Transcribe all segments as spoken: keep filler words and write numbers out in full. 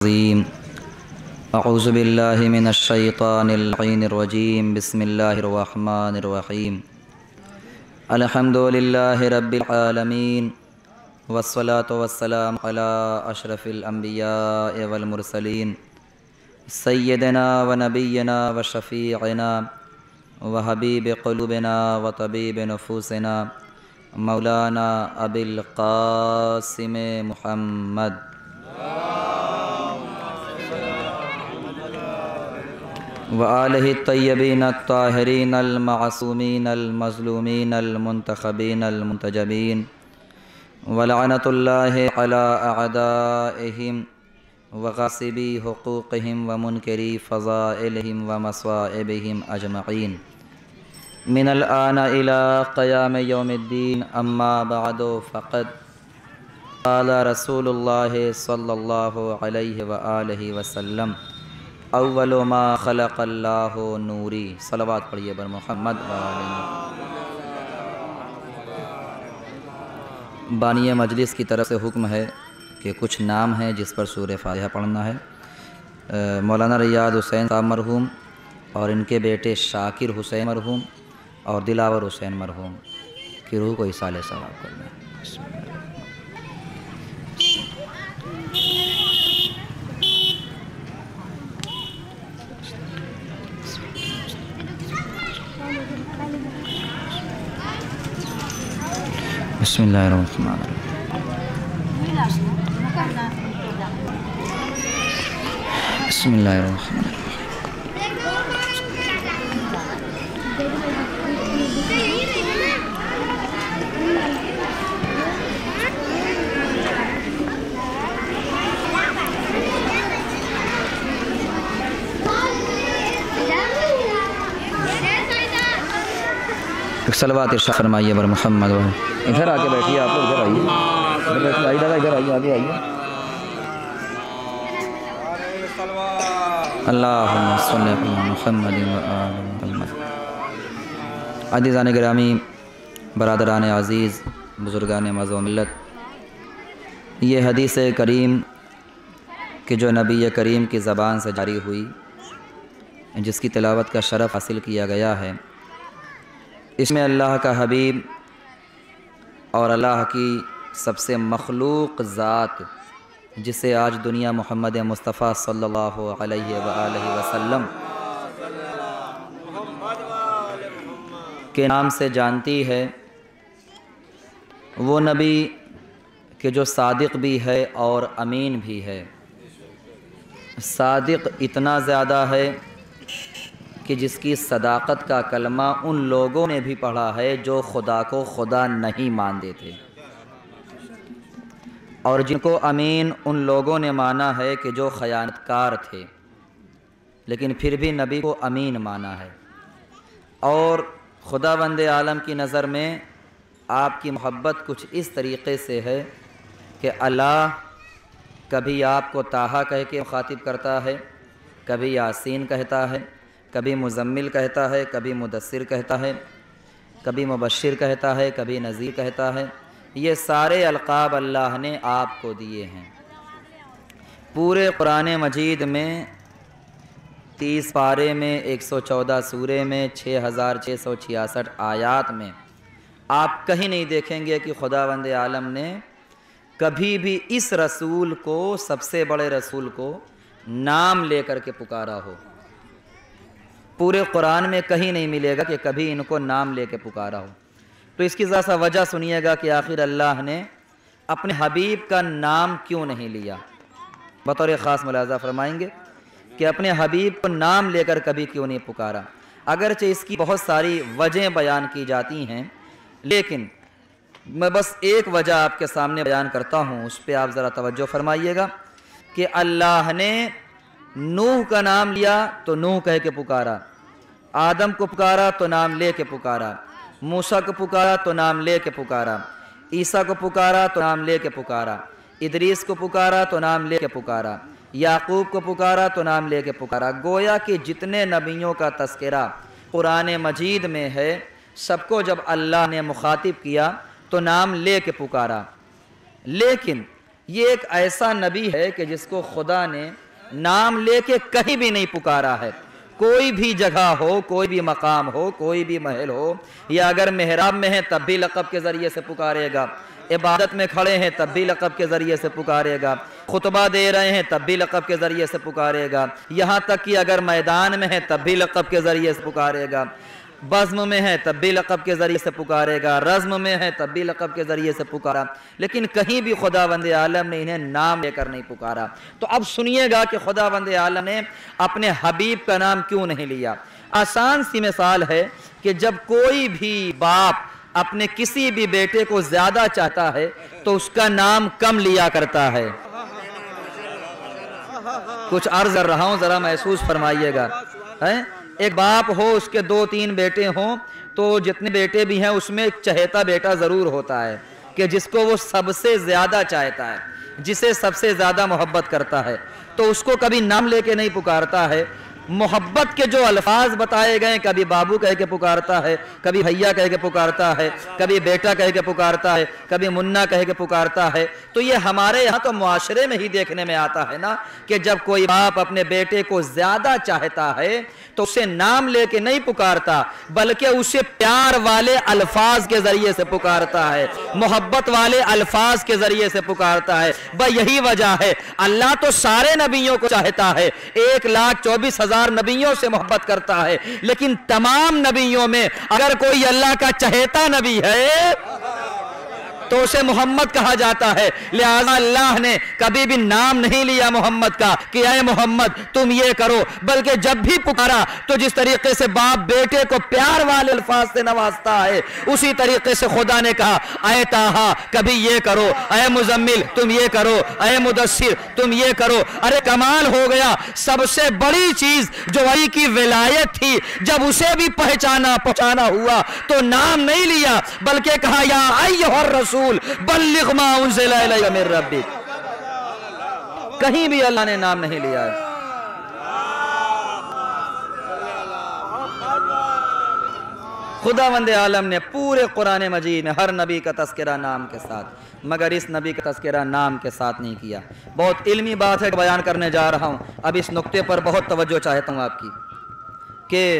الرجيم أعوذ بالله من الشيطان اللعين الرجيم بسم الله الرحمن الرحيم الحمد لله رب العالمين والصلاة والسلام على أشرف الأنبياء والمرسلين سيدنا ونبينا وشفيعنا وحبيب قلوبنا وطبيب نفوسنا مولانا أبي القاسم محمد وآلہ الطیبین الطاہرین المعصومین المظلومین المنتخبین المنتجبین ولعنۃ اللہ علی اعدائہم وغاصبی حقوقہم ومنکری فضائلہم ومصائبہم اجمعین من الآن الی قیام یوم الدین اما بعد فقد قال رسول اللہ صلی اللہ علیہ وآلہ وسلم اول ما خلق اللہ نوری صلوات پڑھیے بر محمد بانی مجلس کی طرف سے حکم ہے کہ کچھ نام ہیں جس پر سورہ فاتحہ پڑھنا ہے۔ مولانا ریاض حسین صاحب مرحوم اور ان کے بیٹے شاکر حسین مرحوم اور دلاور حسین مرحوم کی روح کو ایصال ثواب کرنا ہے۔ بسم اللہ الرحمن الرحیم بسم اللہ الرحمن الرحیم ایک صلوات ارشاد فرمائیے بر محمد و ادھر آ کے بیٹھیے، آپ لوگ ادھر آئیے، ادھر بیٹھیے، آئیے دادا ادھر آئیے، آگے آئیے۔ اللہم صلی علی محمد و آل محمد۔ عزیزان گرامی، برادران عزیز، بزرگان مذہب و ملت، یہ حدیث کریم کہ جو نبی کریم کی زبان سے جاری ہوئی، جس کی تلاوت کا شرف حاصل کیا گیا ہے، اس میں اللہ کا حبیب اور اللہ کی سب سے مخلوق ذات، جسے آج دنیا محمد مصطفیٰ صلی اللہ علیہ وآلہ وسلم کے نام سے جانتی ہے، وہ نبی کہ جو صادق بھی ہے اور امین بھی ہے۔ صادق اتنا زیادہ ہے کہ جس کی صداقت کا کلمہ ان لوگوں نے بھی پڑھا ہے جو خدا کو خدا نہیں مانتے تھے، اور جن کو امین ان لوگوں نے مانا ہے کہ جو خیانت کار تھے، لیکن پھر بھی نبی کو امین مانا ہے۔ اور خدا بند عالم کی نظر میں آپ کی محبت کچھ اس طریقے سے ہے کہ اللہ کبھی آپ کو طٰہٰ کہہ کے مخاطب کرتا ہے، کبھی یاسین کہتا ہے، کبھی مزمل کہتا ہے، کبھی مدثر کہتا ہے، کبھی مبشر کہتا ہے، کبھی نذیر کہتا ہے۔ یہ سارے القاب اللہ نے آپ کو دیے ہیں۔ پورے قرآن مجید میں تیس پارے میں، ایک سو چودہ سورے میں، چھ ہزار چھ سو چھیاسٹھ آیات میں آپ کہیں نہیں دیکھیں گے کہ خداوند عالم نے کبھی بھی اس رسول کو، سب سے بڑے رسول کو، نام لے کر کے پکارا ہو۔ پورے قرآن میں کہیں نہیں ملے گا کہ کبھی ان کو نام لے کے پکارا ہو۔ تو اس کی ذرا سا وجہ سنیے گا کہ آخر اللہ نے اپنے حبیب کا نام کیوں نہیں لیا۔ بطور خاص ملاحظہ فرمائیں گے کہ اپنے حبیب کو نام لے کر کبھی کیوں نہیں پکارا۔ اگرچہ اس کی بہت ساری وجہیں بیان کی جاتی ہیں، لیکن میں بس ایک وجہ آپ کے سامنے بیان کرتا ہوں، اس پہ آپ ذرا توجہ فرمائیے گا کہ اللہ نے نوح کا نام لیا تو نوح کہہ کے پکارا، آدم کو پکارا تو نام لے کے پکارا، موسیٰ کو پکارا تو نام لے کے پکارا، عیسیٰ کو پکارا تو نام لے کے پکارا، ادریس کو پکارا تو نام لے کے پکارا، یعقوب کو پکارا تو نام لے کے پکارا۔ گویا کہ جتنے نبیوں کا تذکرہ قرآن مجید میں ہے، سب کو جب اللہ نے مخاطب کیا تو نام لے کے پکارا۔ لیکن یہ ایک ایسا نبی ہے کہ جس کو خدا نے نام لے کے کہیں بھی نہیں پکارا ہے. کوئی بھی جگہ ہو، کوئی بھی مقام ہو، کوئی بھی محل ہو، یا اگر محراب میں ہے تب بھی لقب کے ذریعے سے پکارے گا، عبادت میں کھڑے ہیں تب بھی لقب کے ذریعے سے پکارے گا، خطبہ دے رہے ہیں تب بھی لقب کے ذریعے سے پکارے گا، یہاں تک کہ اگر میدان میں ہے تب بھی لقب کے ذریعے سے پکارے گا، بزم میں ہے تب بھی لقب کے ذریعے سے پکارے گا، رزم میں ہے تب بھی لقب کے ذریعے سے پکارا. لیکن کہیں بھی خداوند عالم نے انہیں نام لے کر نہیں پکارا. تو اب سنیے گا کہ خداوند عالم نے اپنے حبیب کا نام کیوں نہیں لیا. آسان سی مثال ہے کہ جب کوئی بھی باپ اپنے کسی بھی بیٹے کو زیادہ چاہتا ہے تو اس کا نام کم لیا کرتا ہے. کچھ عرض کر رہا ہوں، ذرا محسوس فرمائیے گا. ایک باپ ہو، اس کے دو تین بیٹے ہوں، تو جتنے بیٹے بھی ہیں اس میں ایک چہیتا بیٹا ضرور ہوتا ہے کہ جس کو وہ سب سے زیادہ چاہتا ہے، جسے سب سے زیادہ محبت کرتا ہے. تو اس کو کبھی نام لے کے نہیں پکارتا ہے. محبت کے جو الفاظ بتائے گئے، کبھی بابو کہہ کے پکارتا ہے، کبھی بھیا کہہ کے پکارتا ہے، کبھی بیٹا کہہ کے پکارتا ہے، کبھی منا کہہ کے پکارتا ہے. تو یہ ہمارے یہاں تو معاشرے میں ہی دیکھنے میں آتا ہے نا کہ جب کوئی باپ اپنے بیٹے کو زیادہ چاہتا ہے تو اسے نام لے کے نہیں پکارتا، بلکہ اسے پیار والے الفاظ کے ذریعے سے پکارتا ہے، محبت والے الفاظ کے ذریعے سے پکارتا ہے. بھائی یہی وجہ ہے اللہ تو سارے نبیوں کو چاہتا ہے، ایک لاکھ چوبیس ہزار نبیوں سے محبت کرتا ہے، لیکن تمام نبیوں میں اگر کوئی اللہ کا چہیتا نبی ہے تو اسے محمد کہا جاتا ہے. لہذا اللہ نے کبھی بھی نام نہیں لیا محمد کا کہ اے محمد تم یہ کرو، بلکہ جب بھی پکارا تو جس طریقے سے باپ بیٹے کو پیار والے الفاظ سے نوازتا ہے، اسی طریقے سے خدا نے کہا اے طٰہٰ کبھی یہ کرو، اے مزمل تم یہ کرو، اے مدثر تم یہ کرو. ارے کمال ہو گیا. سب سے بڑی چیز جو علی کی ولایت تھی، جب اسے بھی پہچانا پہچانا ہوا تو نام نہیں لیا، بلکہ کہا یا ایھا الرسول بلغ ما انزل الیک من ربک. کہیں بھی اللہ نے نام نہیں لیا ہے. خداوند عالم نے پورے قرآن مجید میں ہر نبی کا تذکرہ نام کے ساتھ، مگر اس نبی کا تذکرہ نام کے ساتھ نہیں کیا. بہت علمی بات ہے کہ بیان کرنے جا رہا ہوں. اب اس نقطے پر بہت توجہ چاہتا ہوں آپ کی کہ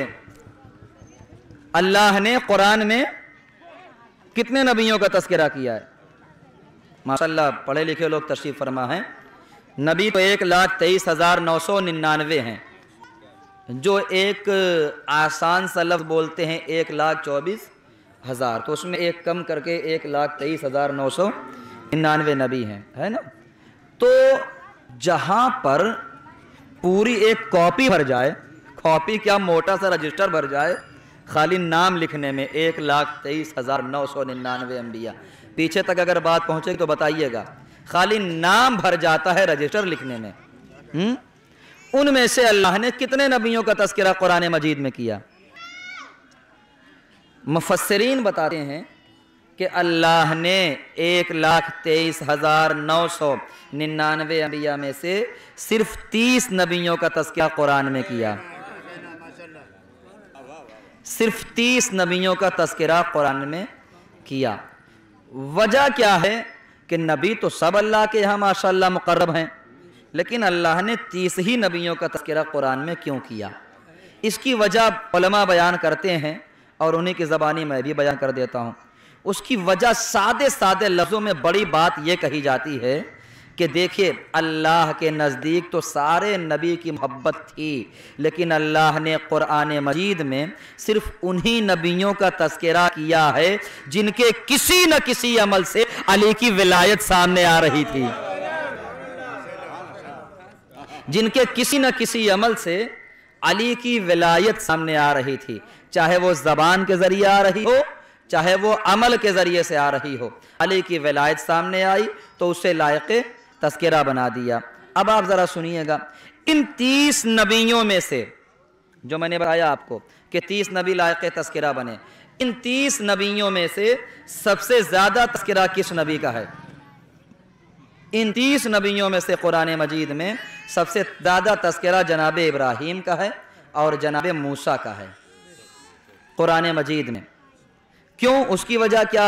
اللہ نے قرآن میں کتنے نبیوں کا تذکرہ کیا ہے. ماشاءاللہ پڑھے لکھے لوگ تشریف فرما ہیں. نبی تو ایک لاکھ تیئیس ہزار نو سو ننانوے ہیں. جو ایک آسان سا لفظ بولتے ہیں ایک لاکھ چوبیس ہزار، تو اس میں ایک کم کر کے ایک لاکھ تیئیس ہزار نو سو ننانوے نبی ہیں، ہے نا. تو جہاں پر پوری ایک کاپی بھر جائے، کاپی کیا موٹا سا رجسٹر بھر جائے خالی نام لکھنے میں، ایک لاکھ تیئیس ہزار نو سو ننانوے انبیاء. پیچھے تک اگر بات پہنچے گی تو بتائیے گا. خالی نام بھر جاتا ہے رجسٹر لکھنے میں. ہم ان میں سے اللہ نے کتنے نبیوں کا تذکرہ قرآن مجید میں کیا؟ مفسرین بتاتے ہیں کہ اللہ نے ایک لاکھ تیئیس ہزار نو سو ننانوے انبیاء میں سے صرف تیس نبیوں کا تذکرہ قرآن میں کیا. صرف تیس نبیوں کا تذکرہ قرآن میں کیا. وجہ کیا ہے کہ نبی تو سب اللہ کے یہاں ماشاءاللہ مقرب ہیں، لیکن اللہ نے تیس ہی نبیوں کا تذکرہ قرآن میں کیوں کیا؟ اس کی وجہ علماء بیان کرتے ہیں اور انہی کی زبانی میں بھی بیان کر دیتا ہوں. اس کی وجہ سادے سادے لفظوں میں بڑی بات یہ کہی جاتی ہے کہ دیکھیے اللہ کے نزدیک تو سارے نبی کی محبت تھی، لیکن اللہ نے قرآن مجید میں صرف انہی نبیوں کا تذکرہ کیا ہے جن کے کسی نہ کسی عمل سے علی کی ولایت سامنے آ رہی تھی، جن کے کسی نہ کسی عمل سے علی کی ولایت سامنے آ رہی تھی، چاہے وہ زبان کے ذریعے آ رہی ہو، چاہے وہ عمل کے ذریعے سے آ رہی ہو. علی کی ولایت سامنے آئی تو اسے لائق تذکرہ بنا دیا. اب آپ ذرا سنیے گا، ان تیس نبیوں میں سے جو میں نے بتایا آپ کو کہ تیس نبی لائق تذکرہ بنے، ان تیس نبیوں میں سے سب سے زیادہ تذکرہ کس نبی کا ہے؟ ان تیس نبیوں میں سے قرآن مجید میں سب سے زیادہ تذکرہ جناب ابراہیم کا ہے اور جناب موسیٰ کا ہے قرآن مجید میں. کیوں؟ اس کی وجہ کیا ہے؟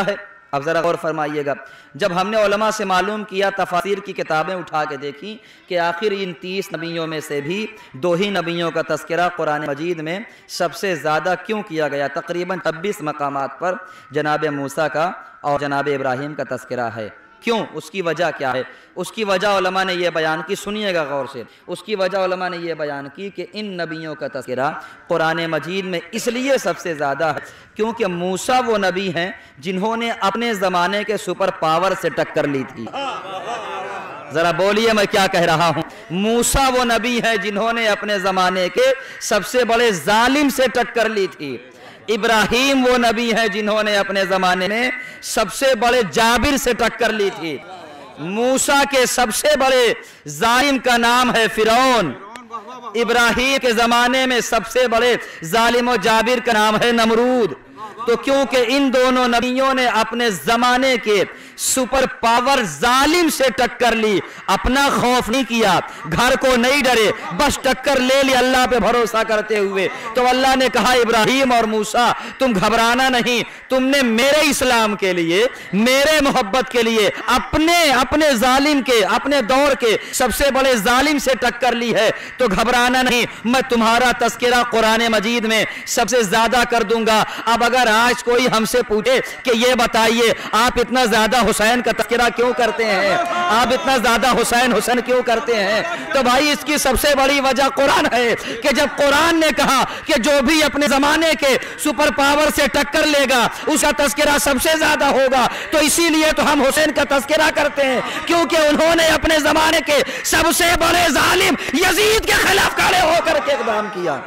اب ذرا غور فرمائیے گا، جب ہم نے علماء سے معلوم کیا، تفاسیر کی کتابیں اٹھا کے دیکھی کہ آخر ان تیس نبیوں میں سے بھی دو ہی نبیوں کا تذکرہ قرآن مجید میں سب سے زیادہ کیوں کیا گیا؟ تقریباً چھبیس مقامات پر جناب موسیٰ کا اور جناب ابراہیم کا تذکرہ ہے۔ کیوں؟ اس کی وجہ کیا ہے؟ اس کی وجہ علماء نے یہ بیان کی، سنیے گا غور سے، اس کی وجہ علماء نے یہ بیان کی کہ ان نبیوں کا تذکرہ قرآن مجید میں اس لیے سب سے زیادہ ہے کیونکہ موسیٰ وہ نبی ہیں جنہوں نے اپنے زمانے کے سپر پاور سے ٹکر لی تھی۔ ذرا بولیے میں کیا کہہ رہا ہوں؟ موسیٰ وہ نبی ہیں جنہوں نے اپنے زمانے کے سب سے بڑے ظالم سے ٹکر لی تھی۔ ابراہیم وہ نبی ہیں جنہوں نے اپنے زمانے میں سب سے بڑے جابر سے ٹکر لی تھی۔ موسیٰ کے سب سے بڑے ظالم کا نام ہے فرعون، ابراہیم کے زمانے میں سب سے بڑے ظالم و جابر کا نام ہے نمرود۔ تو کیونکہ ان دونوں نبیوں نے اپنے زمانے کے سپر پاور ظالم سے ٹکر لی، اپنا خوف نہیں کیا، گھر کو نہیں ڈرے، بس ٹکر لے لی اللہ پہ بھروسہ کرتے ہوئے، تو اللہ نے کہا ابراہیم اور موسیٰ تم گھبرانا نہیں، تم نے میرے اسلام کے لیے، میرے محبت کے لیے اپنے اپنے ظالم کے، اپنے دور کے سب سے بڑے ظالم سے ٹکر لی ہے، تو گھبرانا نہیں، میں تمہارا تذکرہ قرآن مجید میں سب سے زیادہ کر دوں گا۔ اب اگر آج کوئی ہم سے پوچھے کہ یہ بتائیے آپ اتنا زیادہ حسین کا تذکرہ کیوں کرتے ہیں، آپ اتنا زیادہ حسین حسین کیوں کرتے ہیں، تو بھائی اس کی سب سے بڑی وجہ قرآن ہے کہ جب قرآن نے کہا کہ جو بھی اپنے زمانے کے سپر پاور سے ٹکر لے گا اس کا تذکرہ سب سے زیادہ ہوگا، تو اسی لیے تو ہم حسین کا تذکرہ کرتے ہیں کیونکہ انہوں نے اپنے زمانے کے سب سے بڑے ظالم یزید کے خلاف کھڑے ہو کر کے اقدام کیا۔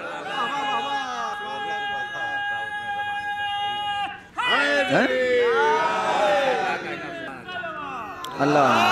اللہ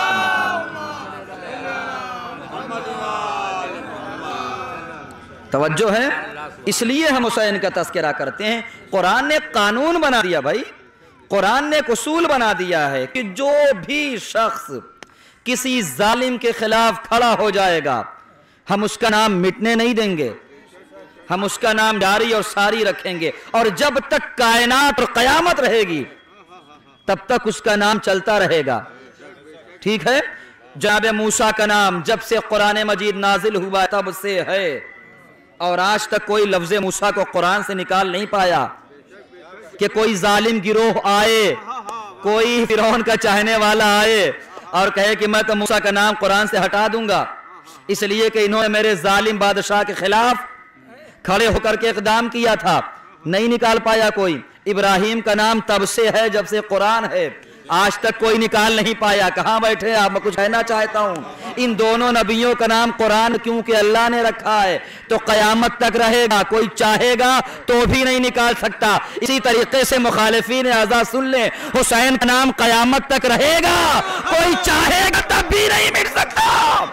توجہ ہے، اس لیے ہم حسین کا تذکرہ کرتے ہیں۔ قرآن نے قانون بنا دیا بھائی، قرآن نے ایک اصول بنا دیا ہے کہ جو بھی شخص کسی ظالم کے خلاف کھڑا ہو جائے گا ہم اس کا نام مٹنے نہیں دیں گے، ہم اس کا نام جاری اور ساری رکھیں گے، اور جب تک کائنات اور قیامت رہے گی تب تک اس کا نام چلتا رہے گا۔ ٹھیک ہے؟ جناب موسیٰ کا نام جب سے قرآن مجید نازل ہوا تب سے ہے، اور آج تک کوئی لفظ موسیٰ کو قرآن سے نکال نہیں پایا کہ کوئی ظالم گروہ آئے، کوئی فرعون کا چاہنے والا آئے اور کہے کہ میں تو موسیٰ کا نام قرآن سے ہٹا دوں گا اس لیے کہ انہوں نے میرے ظالم بادشاہ کے خلاف کھڑے ہو کر کے اقدام کیا تھا، نہیں نکال پایا کوئی۔ ابراہیم کا نام تب سے ہے جب سے قرآن ہے، آج تک کوئی نکال نہیں پایا۔ کہاں بیٹھے آپ؟ میں کچھ کہنا چاہتا ہوں، ان دونوں نبیوں کا نام قرآن کیونکہ اللہ نے رکھا ہے تو قیامت تک رہے گا، کوئی چاہے گا تو بھی نہیں نکال سکتا۔ اسی طریقے سے مخالفین اعزاز سن لیں، حسین کا نام قیامت تک رہے گا، کوئی چاہے گا تب بھی نہیں مٹ سکتا۔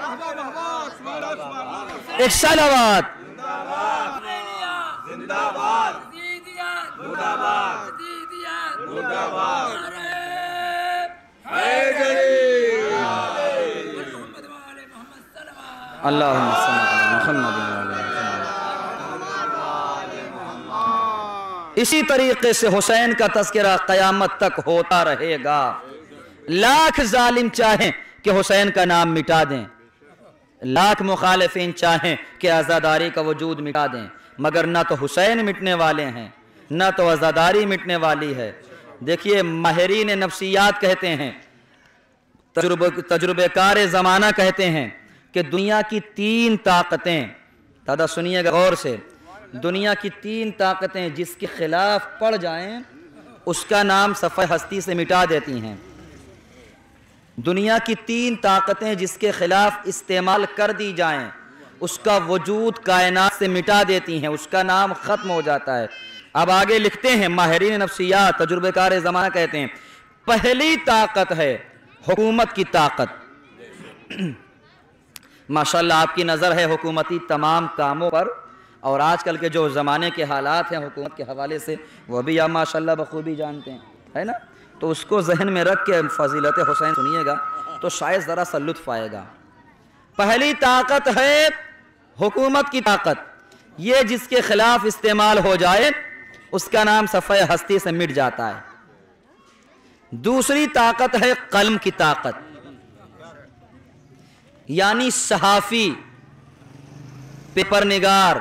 ایک صلوات اللہم صلی اللہ محمد۔ اسی طریقے سے حسین کا تذکرہ قیامت تک ہوتا رہے گا۔ لاکھ ظالم چاہیں کہ حسین کا نام مٹا دیں، لاکھ مخالفین چاہیں کہ عزاداری کا وجود مٹا دیں، مگر نہ تو حسین مٹنے والے ہیں نہ تو عزاداری مٹنے والی ہے۔ دیکھیے ماہرین نفسیات کہتے ہیں، تجربہ کار زمانہ کہتے ہیں کہ دنیا کی تین طاقتیں، دادا سنیے گا غور سے، دنیا کی تین طاقتیں جس کے خلاف پڑ جائیں اس کا نام صفحہ ہستی سے مٹا دیتی ہیں۔ دنیا کی تین طاقتیں جس کے خلاف استعمال کر دی جائیں اس کا وجود کائنات سے مٹا دیتی ہیں، اس کا نام ختم ہو جاتا ہے۔ اب آگے لکھتے ہیں ماہرین نفسیات، تجربہ کار زمانہ کہتے ہیں، پہلی طاقت ہے حکومت کی طاقت۔ ماشاءاللہ آپ کی نظر ہے حکومتی تمام کاموں پر، اور آج کل کے جو زمانے کے حالات ہیں حکومت کے حوالے سے وہ بھی آپ ماشاءاللہ بخوبی جانتے ہیں، ہے نا؟ تو اس کو ذہن میں رکھ کے فضیلت حسین سنیے گا تو شاید ذرا سا لطف آئے گا۔ پہلی طاقت ہے حکومت کی طاقت، یہ جس کے خلاف استعمال ہو جائے اس کا نام صفحہ ہستی سے مٹ جاتا ہے۔ دوسری طاقت ہے قلم کی طاقت، یعنی صحافی، پیپر نگار،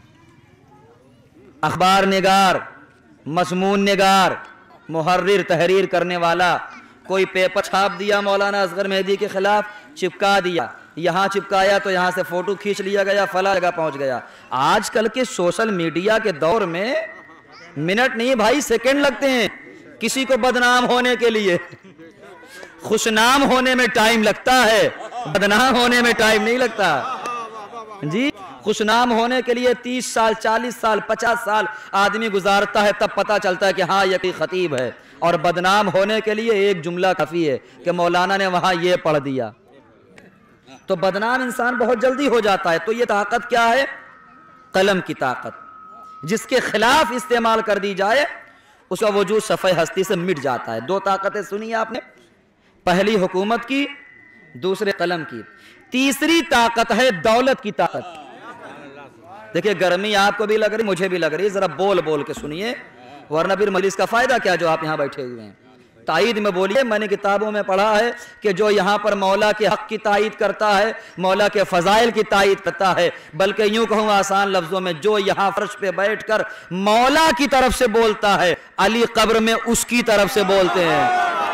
اخبار نگار، مضمون نگار، محرر، تحریر کرنے والا، کوئی پیپر چھاپ دیا مولانا اصغر مہدی کے خلاف، چپکا دیا، یہاں چپکایا تو یہاں سے فوٹو کھینچ لیا گیا، فلاں جگہ پہنچ گیا۔ آج کل کے سوشل میڈیا کے دور میں منٹ نہیں بھائی سیکنڈ لگتے ہیں کسی کو بدنام ہونے کے لیے۔ خوشنام ہونے میں ٹائم لگتا ہے، بدنام ہونے میں ٹائم نہیں لگتا جی۔ خوشنام ہونے کے لیے تیس سال، چالیس سال، پچاس سال آدمی گزارتا ہے، تب پتا چلتا ہے کہ ہاں یہ خطیب ہے، اور بدنام ہونے کے لیے ایک جملہ کافی ہے کہ مولانا نے وہاں یہ پڑھ دیا، تو بدنام انسان بہت جلدی ہو جاتا ہے۔ تو یہ طاقت کیا ہے؟ قلم کی طاقت، جس کے خلاف استعمال کر دی جائے اس کا وجود صفحہ ہستی سے مٹ جاتا ہے۔ دو طاقتیں سنی آپ نے، پہلی حکومت کی، دوسرے قلم کی۔ تیسری طاقت ہے دولت کی طاقت۔ دیکھیں گرمی آپ کو بھی لگ رہی، مجھے بھی لگ رہی، ذرا بول بول کے سنیے، ورنہ پھر مجلس کا فائدہ کیا جو آپ یہاں بیٹھے ہوئے ہیں۔ تائید میں بولیے، میں نے کتابوں میں پڑھا ہے کہ جو یہاں پر مولا کے حق کی تائید کرتا ہے، مولا کے فضائل کی تائید کرتا ہے، بلکہ یوں کہوں آسان لفظوں میں، جو یہاں فرش پہ بیٹھ کر مولا کی طرف سے بولتا ہے، علی قبر میں اس کی طرف سے بولتے ہیں۔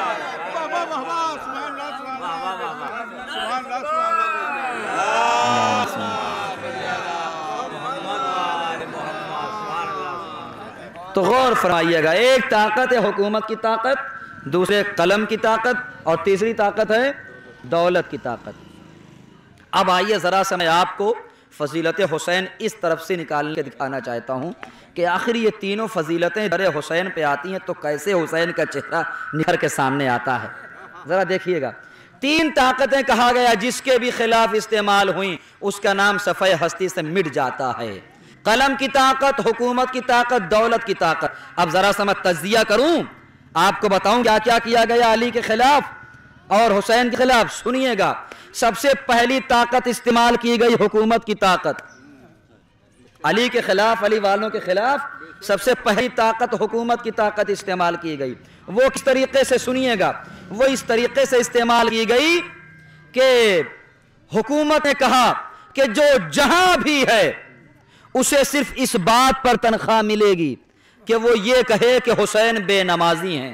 تو غور فرمائیے گا، ایک طاقت ہے حکومت کی طاقت، دوسرے قلم کی طاقت، اور تیسری طاقت ہے دولت کی طاقت۔ اب آئیے ذرا سا میں آپ کو فضیلت حسین اس طرف سے نکال کے دکھانا چاہتا ہوں کہ آخر یہ تینوں فضیلتیں در حسین پہ آتی ہیں تو کیسے حسین کا چہرہ نکھر کے سامنے آتا ہے۔ ذرا دیکھیے گا، تین طاقتیں کہا گیا جس کے بھی خلاف استعمال ہوئیں اس کا نام صفحہ ہستی سے مٹ جاتا ہے۔ قلم کی طاقت، حکومت کی طاقت، دولت کی طاقت۔ اب ذرا سا میں تجزیہ کروں، آپ کو بتاؤں کیا کیا کیا گیا علی کے خلاف اور حسین کے خلاف۔ سنیے گا، سب سے پہلی طاقت استعمال کی گئی حکومت کی طاقت، علی کے خلاف، علی والوں کے خلاف سب سے پہلی طاقت حکومت کی طاقت استعمال کی گئی۔ وہ کس طریقے سے؟ سنیے گا، وہ اس طریقے سے استعمال کی گئی کہ حکومت نے کہا کہ جو جہاں بھی ہے اسے صرف اس بات پر تنخواہ ملے گی کہ وہ یہ کہے کہ حسین بے نمازی ہیں۔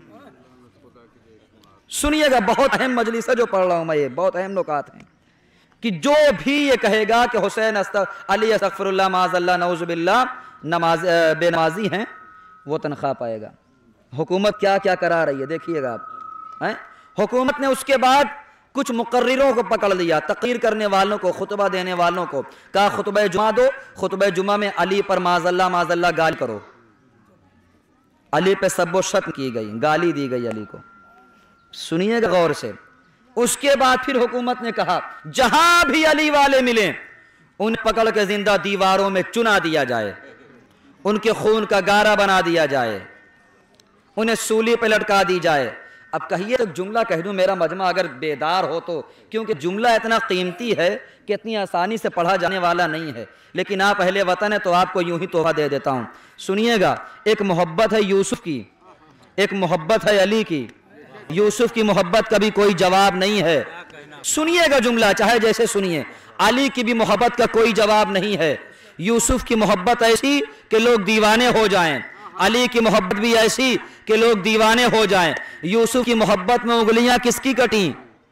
سنیے گا، بہت اہم مجلس ہے جو پڑھ رہا ہوں میں، یہ بہت اہم نکات ہیں کہ جو بھی یہ کہے گا کہ حسین علی استغفر اللہ معاذ اللہ نعوذ باللہ نماز بے نمازی ہیں، وہ تنخواہ پائے گا۔ حکومت کیا کیا کرا رہی ہے دیکھیے گا آپ۔ حکومت نے اس کے بعد کچھ مقرروں کو پکڑ لیا، تقریر کرنے والوں کو، خطبہ دینے والوں کو، کہا خطبہ جمعہ دو، خطبہ جمعہ میں علی پر معاذ اللہ معاذ اللہ گالی کرو۔ علی پہ سب و شتم کی گئی، گالی دی گئی علی کو۔ سنیے گا غور سے، اس کے بعد پھر حکومت نے کہا جہاں بھی علی والے ملیں انہیں پکڑ کے زندہ دیواروں میں چنا دیا جائے، ان کے خون کا گارا بنا دیا جائے، انہیں سولی پہ لٹکا دی جائے۔ اب کہیے تو جملہ کہہ دوں، میرا مجمع اگر بیدار ہو تو، کیونکہ جملہ اتنا قیمتی ہے کہ اتنی آسانی سے پڑھا جانے والا نہیں ہے، لیکن آپ اہل وطن ہیں تو آپ کو یوں ہی تحفہ دے دیتا ہوں۔ سنیے گا، ایک محبت ہے یوسف کی، ایک محبت ہے علی کی۔ یوسف کی محبت کا بھی کوئی جواب نہیں ہے۔ سنیے گا جملہ، چاہے جیسے سنیے۔ علی کی بھی محبت کا کوئی جواب نہیں ہے۔ یوسف کی محبت ایسی کہ لوگ دیوانے ہو جائیں، علی کی محبت بھی ایسی کہ لوگ دیوانے ہو جائیں۔ یوسف کی محبت میں انگلیاں کس کی کٹیں؟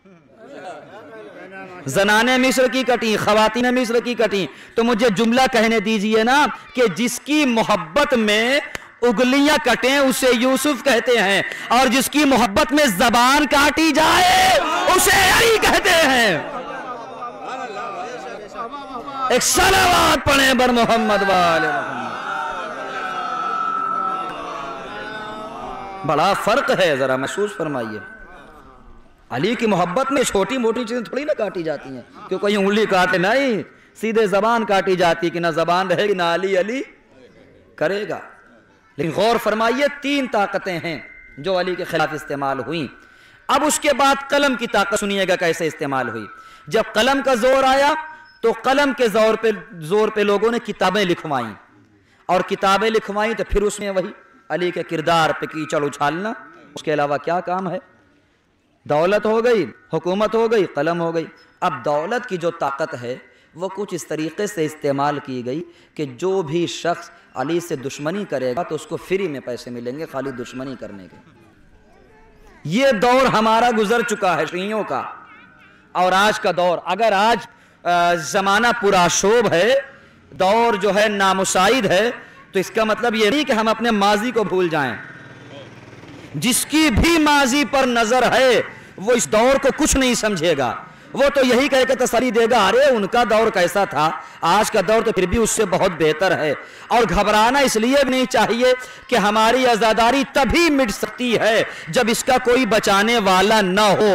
زنانے مصر کی کٹیں، خواتین مصر کی کٹیں۔ تو مجھے جملہ کہنے دیجئے نا کہ جس کی محبت میں انگلیاں کٹیں اسے یوسف کہتے ہیں، اور جس کی محبت میں زبان کاٹی جائے اسے علی کہتے ہیں۔ ایک صلوات پڑھیں بر محمد وآل محمد۔ بڑا فرق ہے، ذرا محسوس فرمائیے۔ علی کی محبت میں چھوٹی موٹی چیزیں تھوڑی نہ کاٹی جاتی ہیں کہ کوئی انگلی کاٹے، نہیں، سیدھے زبان کاٹی جاتی کہ نہ زبان رہے گی نہ علی علی کرے گا۔ لیکن غور فرمائیے، تین طاقتیں ہیں جو علی کے خلاف استعمال ہوئیں۔ اب اس کے بعد قلم کی طاقت سنیے گا کیسے استعمال ہوئی۔ جب قلم کا زور آیا تو قلم کے زور پہ زور پہ لوگوں نے کتابیں لکھوائیں، اور کتابیں لکھوائیں تو پھر اس میں وہی علی کے کردار پہ کیچڑ اچھالنا، اس کے علاوہ کیا کام ہے؟ دولت ہو گئی، حکومت ہو گئی، قلم ہو گئی۔ اب دولت کی جو طاقت ہے وہ کچھ اس طریقے سے استعمال کی گئی کہ جو بھی شخص علی سے دشمنی کرے گا تو اس کو فری میں پیسے ملیں گے خالی دشمنی کرنے کے۔ یہ دور ہمارا گزر چکا ہے شیعوں کا، اور آج کا دور، اگر آج زمانہ پرآشوب ہے، دور جو ہے نامساعد ہے، تو اس کا مطلب یہ نہیں کہ ہم اپنے ماضی کو بھول جائیں۔ جس کی بھی ماضی پر نظر ہے وہ اس دور کو کچھ نہیں سمجھے گا، وہ تو یہی کہہ کے تسلی دے گا ارے ان کا دور کیسا تھا، آج کا دور تو پھر بھی اس سے بہت بہتر ہے۔ اور گھبرانا اس لیے بھی نہیں چاہیے کہ ہماری عزاداری تبھی مٹ سکتی ہے جب اس کا کوئی بچانے والا نہ ہو۔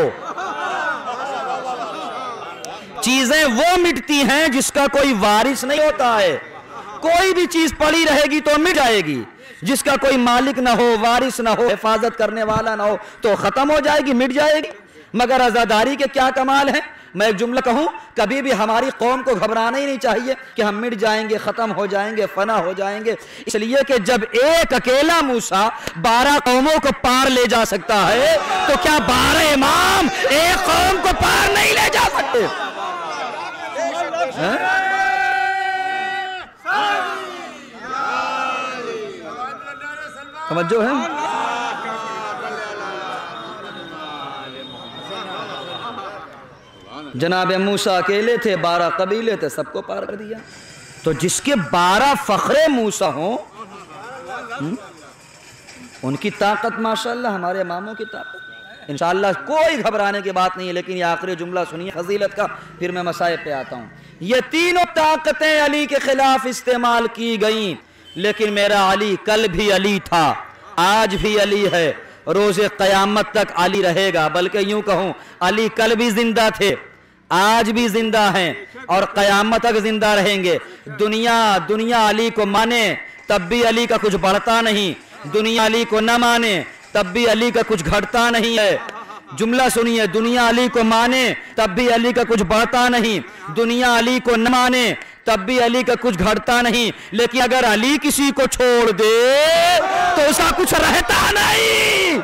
چیزیں وہ مٹتی ہیں جس کا کوئی وارث نہیں ہوتا ہے۔ کوئی بھی چیز پڑی رہے گی تو مٹ جائے گی، جس کا کوئی مالک نہ ہو، وارث نہ ہو، حفاظت کرنے والا نہ ہو تو ختم ہو جائے گی، مٹ جائے گی۔ مگر عزاداری کے کیا کمال ہیں؟ میں ایک جملہ کہوں، کبھی بھی ہماری قوم کو گھبرانا ہی نہیں چاہیے کہ ہم مٹ جائیں گے، ختم ہو جائیں گے، فنا ہو جائیں گے، اس لیے کہ جب ایک اکیلا موسیٰ بارہ قوموں کو پار لے جا سکتا ہے تو کیا بارہ امام ایک قوم کو پار نہیں لے جا سکتے؟ توجہ ہے؟ جناب موسیٰ اکیلے تھے، بارہ قبیلے تھے، سب کو پار کر دیا۔ تو جس کے بارہ فخر موسیٰ ہوں، ان کی طاقت ماشاءاللہ ہمارے اماموں کی طاقت، انشاءاللہ کوئی گھبرانے کی بات نہیں ہے۔ لیکن یہ آخری جملہ سنیے فضیلت کا، پھر میں مسائل پہ آتا ہوں۔ یہ تینوں طاقتیں علی کے خلاف استعمال کی گئیں، لیکن میرا علی کل بھی علی تھا، آج بھی علی ہے، روز قیامت تک علی رہے گا۔ بلکہ یوں کہوں، علی کل بھی زندہ تھے، آج بھی زندہ ہیں، اور قیامت تک زندہ رہیں گے۔ دنیا دنیا علی کو مانے تب بھی علی کا کچھ بڑھتا نہیں، دنیا علی کو نہ مانے تب بھی علی کا کچھ گھٹتا نہیں ہے۔ جملہ سنیے، دنیا علی کو مانے تب بھی علی کا کچھ بڑھتا نہیں، دنیا علی کو نہ مانے تب بھی علی کا کچھ گھٹتا نہیں، لیکن اگر علی کسی کو چھوڑ دے تو اس کا کچھ رہتا نہیں۔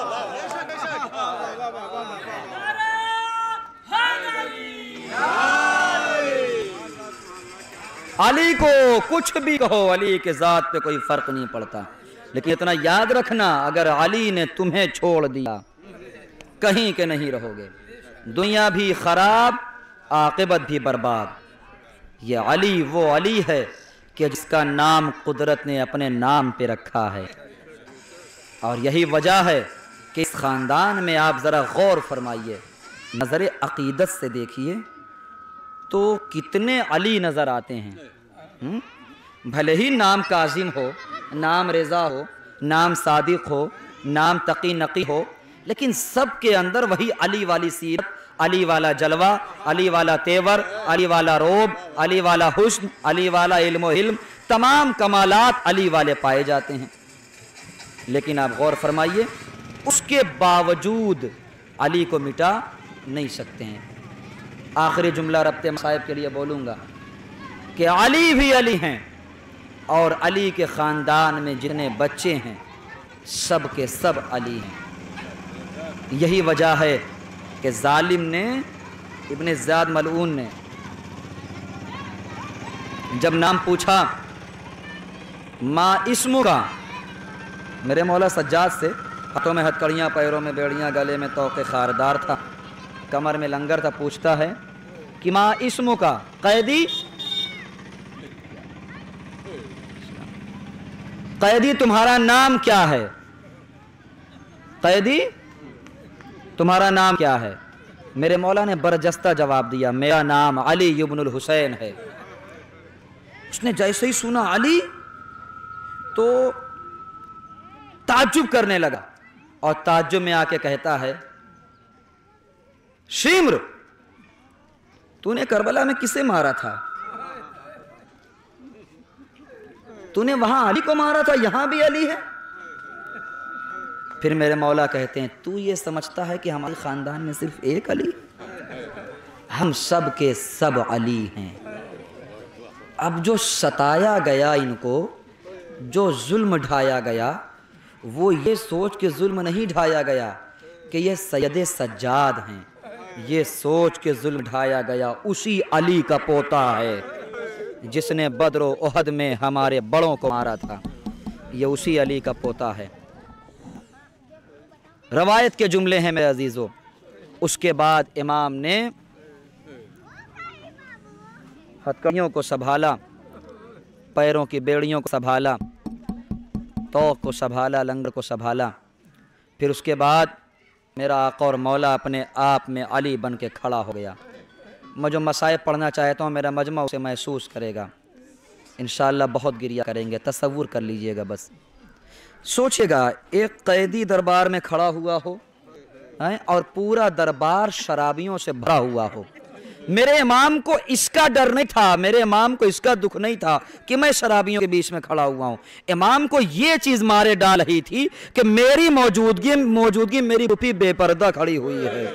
علی کو کچھ بھی کہو، علی کے ذات پہ کوئی فرق نہیں پڑتا، لیکن اتنا یاد رکھنا اگر علی نے تمہیں چھوڑ دیا کہیں کہ نہیں رہو گے، دنیا بھی خراب، عاقبت بھی برباد۔ یہ علی وہ علی ہے کہ جس کا نام قدرت نے اپنے نام پہ رکھا ہے، اور یہی وجہ ہے کہ اس خاندان میں آپ ذرا غور فرمائیے، نظر عقیدت سے دیکھیے تو کتنے علی نظر آتے ہیں۔ بھلے ہی نام کاظم ہو، نام رضا ہو، نام صادق ہو، نام تقی نقی ہو، لیکن سب کے اندر وہی علی والی سیرت، علی والا جلوہ، علی والا تیور، علی والا روب، علی والا حسن، علی والا علم و علم، تمام کمالات علی والے پائے جاتے ہیں۔ لیکن آپ غور فرمائیے، اس کے باوجود علی کو مٹا نہیں سکتے ہیں۔ آخری جملہ ربط مصائب کے لیے بولوں گا کہ علی بھی علی ہیں، اور علی کے خاندان میں جتنے بچے ہیں سب کے سب علی ہیں۔ یہی وجہ ہے کہ ظالم نے، ابن زیاد ملعون نے جب نام پوچھا ما اسم کا، میرے مولا سجاد سے، ہاتھوں میں ہتکڑیاں، پیروں میں بیڑیاں، گلے میں طوق خاردار تھا، کمر میں لنگر تھا، پوچھتا ہے کہ ما اسم کا، قیدی قیدی تمہارا نام کیا ہے؟ قیدی تمہارا نام کیا ہے؟ میرے مولا نے برجستہ جواب دیا، میرا نام علی ابن الحسین ہے۔ اس نے جیسے ہی سنا علی تو تعجب کرنے لگا، اور تعجب میں آ کے کہتا ہے شمر، تو نے کربلا میں کسے مارا تھا؟ تو نے وہاں علی کو مارا تھا، یہاں بھی علی ہے؟ پھر میرے مولا کہتے ہیں تو یہ سمجھتا ہے کہ ہمارے خاندان میں صرف ایک علی؟ ہم سب کے سب علی ہیں۔ اب جو ستایا گیا ان کو، جو ظلم ڈھایا گیا، وہ یہ سوچ کے ظلم نہیں ڈھایا گیا کہ یہ سید سجاد ہیں، یہ سوچ کے ظلم ڈھایا گیا اسی علی کا پوتا ہے جس نے بدر و احد میں ہمارے بڑوں کو مارا تھا، یہ اسی علی کا پوتا ہے۔ روایت کے جملے ہیں میرے عزیزو۔ اس کے بعد امام نے ہتھکڑیوں کو سنبھالا، پیروں کی بیڑیوں کو سنبھالا، توق کو سنبھالا، لنگر کو سنبھالا، پھر اس کے بعد میرا آقا اور مولا اپنے آپ میں علی بن کے کھڑا ہو گیا۔ میں جو مصائب پڑھنا چاہتا ہوں میرا مجمع اسے محسوس کرے گا، انشاءاللہ بہت گریہ کریں گے، تصور کر لیجئے گا۔ بس سوچے گا ایک قیدی دربار میں کھڑا ہوا ہو اور پورا دربار شرابیوں سے بھرا ہوا ہو، میرے امام کو اس کا ڈر نہیں تھا، میرے امام کو اس کا دکھ نہیں تھا کہ میں شرابیوں کے بیچ میں کھڑا ہوا ہوں، امام کو یہ چیز مارے ڈال رہی تھی کہ میری موجودگی موجودگی میری پھوپھی بے پردہ کھڑی ہوئی ہے،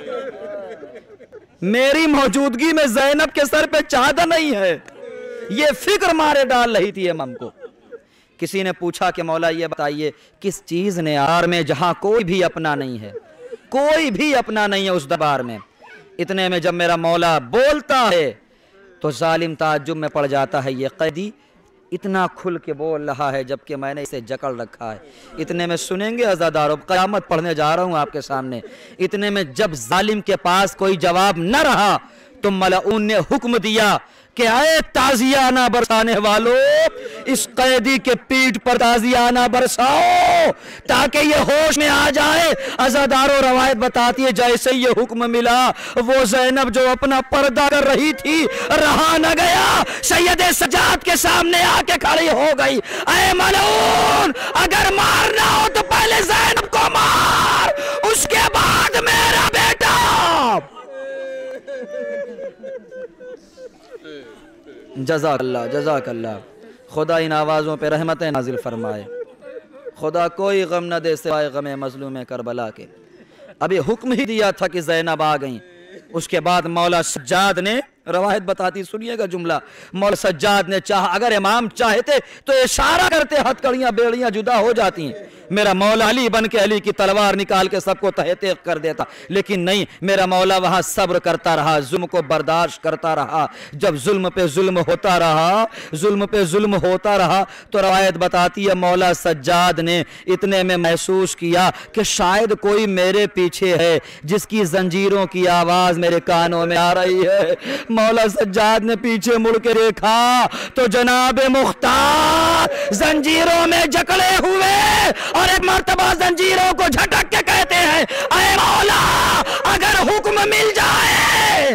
میری موجودگی میں زینب کے سر پہ چادر نہیں ہے، یہ فکر مارے ڈال رہی تھی امام کو۔ کسی نے پوچھا کہ مولا یہ بتائیے کس چیز نے آر میں جہاں کوئی بھی اپنا نہیں ہے، کوئی بھی اپنا نہیں ہے اس دربار میں، اتنے میں جب میرا مولا بولتا ہے تو ظالم تعجب میں پڑ جاتا ہے، یہ قیدی اتنا کھل کے بول رہا ہے جبکہ میں نے اسے جکڑ رکھا ہے۔ اتنے میں سنیں گے عزادارو، قیامت پڑھنے جا رہا ہوں آپ کے سامنے، اتنے میں جب ظالم کے پاس کوئی جواب نہ رہا تو ملعون نے حکم دیا کہ اے تازیانہ برسانے والو، اس قیدی کے پیٹ پر تازیانہ برساؤ تاکہ یہ ہوش میں آ جائے۔ عزادارو روایت بتاتی ہے جیسے یہ حکم ملا وہ زینب جو اپنا پردہ کر رہی تھی رہا نہ گیا، سید سجاد کے سامنے آ کے کھڑی ہو گئی، اے ملعون اگر مارنا ہو تو پہلے زینب کو مار، اس کے بعد میرا بیٹا۔ جزاک اللہ جزاک اللہ، خدا ان آوازوں پہ رحمتیں نازل فرمائے، خدا کوئی غم نہ دے سوائے غم مظلوم کربلا کے۔ ابھی حکم ہی دیا تھا کہ زینب آ گئیں، اس کے بعد مولا سجاد نے روایت بتاتی، سنیے گا جملہ، مولا سجاد نے چاہا، اگر امام چاہتے تو اشارہ کرتے ہتھکڑیاں بیڑیاں جدا ہو جاتی ہیں، میرا مولا علی بن کے علی کی تلوار نکال کے سب کو تہہ تیغ کر دیتا، لیکن نہیں، میرا مولا وہاں صبر کرتا رہا، ظلم کو برداشت کرتا رہا، جب ظلم پہ ظلم ہوتا رہا ظلم پہ ظلم ہوتا رہا تو روایت بتاتی ہے مولا سجاد نے اتنے میں محسوس کیا کہ شاید کوئی میرے پیچھے ہے جس کی زنجیروں کی آواز میرے کانوں میں آ رہی ہے۔ مولا سجاد نے پیچھے مڑ کے دیکھا تو جناب مختار زنجیروں میں جکڑے ہوئے اور ایک مرتبہ زنجیروں کو جھٹک کے کہتے ہیں، اے مولا اگر حکم مل جائے۔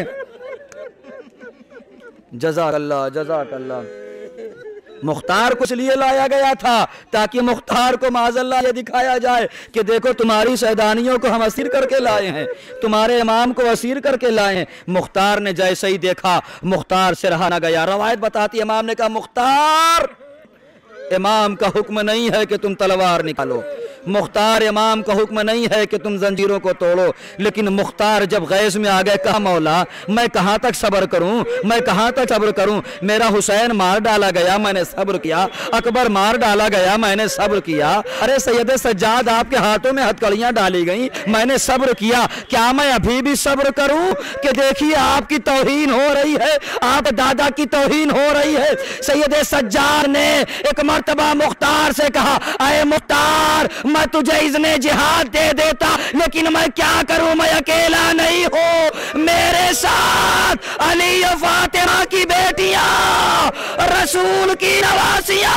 جزاک اللہ جزاک اللہ۔ مختار کچھ لیے لایا گیا تھا تاکہ مختار کو معاذ اللہ یہ دکھایا جائے کہ دیکھو تمہاری شہدانیوں کو ہم اسیر کر کے لائے ہیں، تمہارے امام کو اسیر کر کے لائے ہیں۔ مختار نے جیسے ہی دیکھا مختار سے رہا نہ گیا، روایت بتاتی امام نے کہا مختار امام کا حکم نہیں ہے کہ تم تلوار نکالو، مختار امام کا حکم نہیں ہے کہ تم زنجیروں کو توڑو، لیکن مختار جب غیظ میں آگئے کہا مولا میں کہاں تک صبر کروں میں کہاں تک صبر کروں میرا حسین مار ڈالا گیا میں نے صبر کیا، اکبر مار ڈالا گیا میں نے صبر کیا، ارے سید سجاد آپ کے ہاتھوں میں ہتھکڑیاں ڈالی گئیں میں نے صبر کیا، کیا میں ابھی بھی صبر کروں کہ دیکھیے آپ کی توہین ہو رہی ہے، آپ دادا کی توہین ہو رہی ہے۔ سید سجاد نے ایک مرتبہ مختار سے کہا، اے مختار میں تجھے اذن جہاد دے دیتا لیکن میں کیا کروں، میں اکیلا نہیں ہوں، میرے ساتھ علی و فاطمہ کی بیٹیاں، رسول کی نواسیاں۔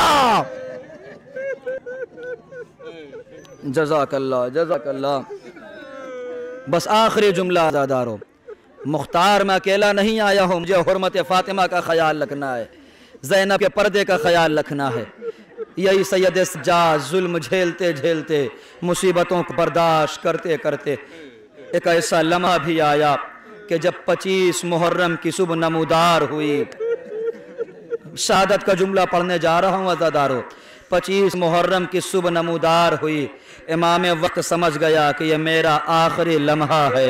جزاک اللہ جزاک اللہ۔ بس آخری جملہ عزادارو، مختار میں اکیلا نہیں آیا ہوں، مجھے حرمت فاطمہ کا خیال رکھنا ہے، زینب کے پردے کا خیال رکھنا ہے۔ یہی سید سجاد ظلم جھیلتے جھیلتے مصیبتوں کو برداشت کرتے کرتے ایک ایسا لمحہ بھی آیا کہ جب پچیس محرم کی صبح نمودار ہوئی، شہادت کا جملہ پڑھنے جا رہا ہوں عزادارو، پچیس محرم کی صبح نمودار ہوئی، امام وقت سمجھ گیا کہ یہ میرا آخری لمحہ ہے،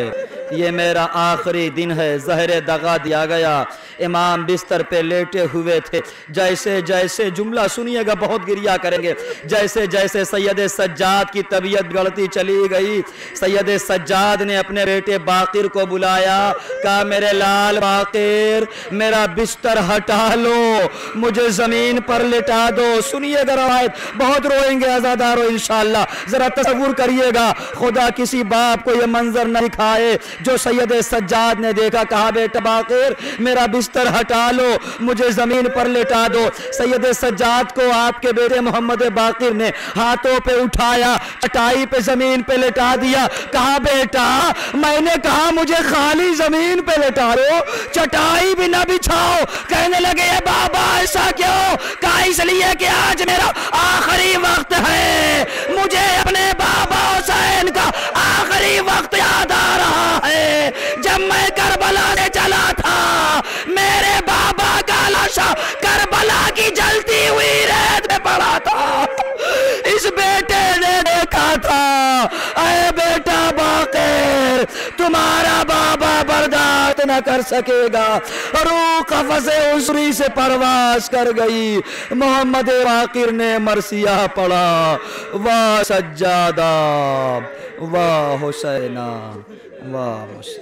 یہ میرا آخری دن ہے، زہر دغا دیا گیا۔ امام بستر پہ لیٹے ہوئے تھے، جیسے جیسے جملہ سنیے گا بہت گریا کریں گے، جیسے جیسے سید سجاد کی طبیعت بگڑتی چلی گئی، سید سجاد نے اپنے بیٹے باقر کو بلایا، کہا میرے لال باقر میرا بستر ہٹا لو، مجھے زمین پر لٹا دو۔ سنیے گا روایت، بہت روئیں گے عزادارو انشاءاللہ۔ ذرا تصور کریے گا، خدا کسی باپ کو یہ منظر نہ دکھائے جو سید سجاد نے دیکھا، کہا بیٹا باقر میرا بستر ہٹا لو، مجھے زمین پر لٹا دو۔ سید سجاد کو آپ کے بیٹے محمد باقر نے ہاتھوں پہ اٹھایا، چٹائی پہ زمین پہ لٹا دیا، کہا بیٹا میں نے کہا مجھے خالی زمین پہ لٹا دو، چٹائی بھی نہ بچھاؤ۔ کہنے لگے اے بابا ایسا کیوں؟ کہا اس لیے کہ آج میرا آخری وقت ہے، مجھے اپنے بابا حسین کا آخری وقت یاد آ رہا ہے۔ جب میں کربلا سے چلا تھا میرے بابا کا لاشا کربلا کی جلتی ہوئی ریت میں پڑا تھا، اس بیٹے نے دیکھا تھا اے بیٹا باقر تمہارا بابا برداشت نہ کر سکے گا۔ روح قفس عسری سے پرواز کر گئی، محمد باقر نے مرثیہ پڑھا، واہ سجادہ واہ حسینہ واہ حسین۔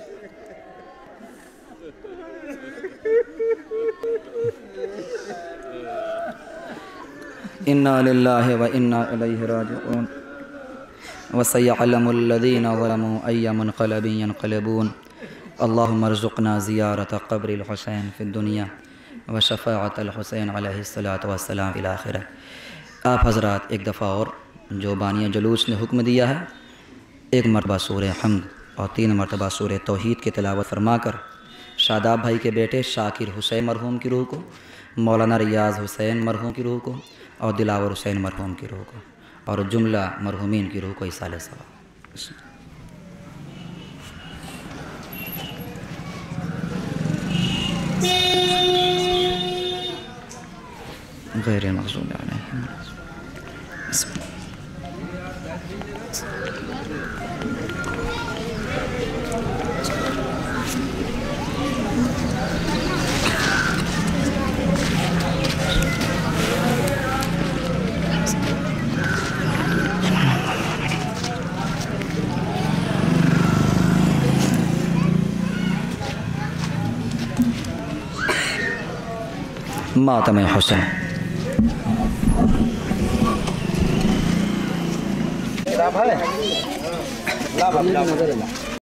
انا للہ و انا الیہ راجعون وسیعلم الذین ظلموا ای منقلب ینقلبون۔ اللہم ارزقنا زیارت قبر الحسین فی الدنیا وشفاعت الحسین علیہ الصلاۃ والسلام فی الآخرہ۔ آپ حضرات ایک دفعہ اور جو بانی جلوس نے حکم دیا ہے، ایک مرتبہ سورہ حمد اور تین مرتبہ سورہ توحید کی تلاوت فرما کر شاداب بھائی کے بیٹے شاکر حسین مرحوم کی روح کو، مولانا ریاض حسین مرحوم کی روح کو اور دلاور حسین مرحوم کی روح کو اور جملہ مرحومین کی روح کو ایصال ثواب۔ غیر المغضوب علیہم بسم اللہ۔ ماتم حسین۔ کتاب ہے؟